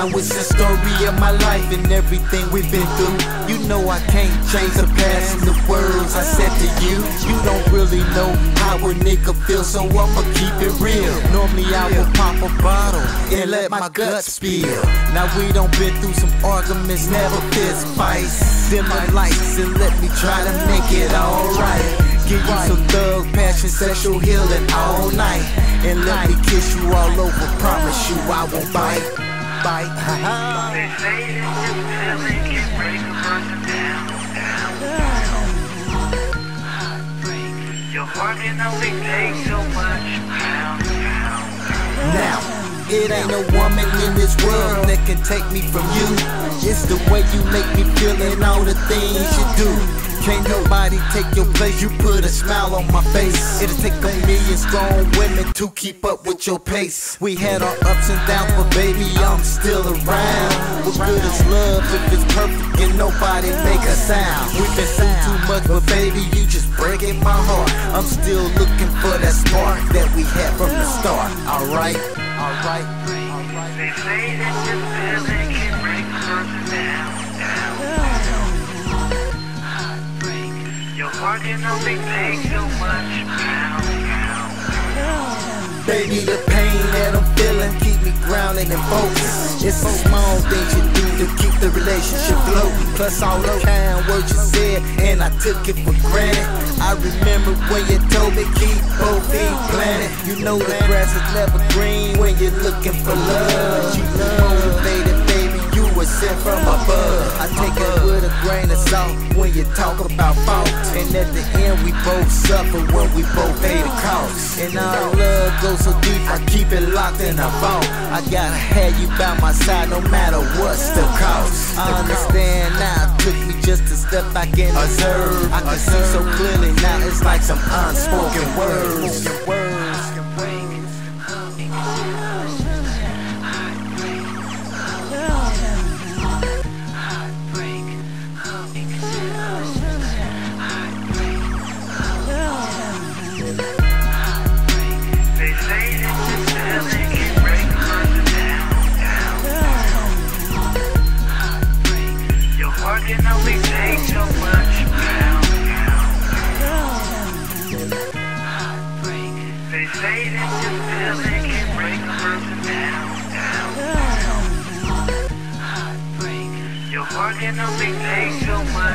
Now it's the story of my life and everything we've been through. You know I can't change the past and the words I said to you. You don't really know how a nigga feels, so I'ma keep it real. Normally I will pop a bottle and let my guts spill. Now we done been through some arguments, never fist fights. Dim the lights and let me try to make it alright. Give you some thug passion, sexual healing all night. And let me kiss you all over, promise you I won't bite. They say that this feeling can break a person down. Your heart can only take so much. Now, it ain't a woman in this world that can take me from you. It's the way you make me feel and all the things you do. Can't nobody take your place, you put a smile on my face. It'll take a million strong women to keep up with your pace. We had our ups and downs, but baby, I'm still around. What good is love if it's perfect and nobody make a sound? We've been through too much, but baby, you just breaking my heart. I'm still looking for that spark that we had from the start. Alright, alright, alright. They say that this feeling can break a person down. Your heart can only take so much. Baby, the pain that I'm feeling keep me grounded and focused. It's the small things you do to keep the relationship floating. Plus all the kind words you said and I took it for granted. I remember when you told me keep both feet planted. You know the grass is never green when you're looking for love. You motivated, baby, you were sent from above. I take it with a grain of salt when you talk about faults. And at the end we both suffer when we both pay the cost. And our love goes so deep, I keep it locked in a vault. I gotta have you by my side no matter what's the cost. I understand now, it took me just a step back and observe. I can see so clearly now, it's like some unspoken words. Can only take so much. They say that this feeling can break a person down. Your heart can only take so much.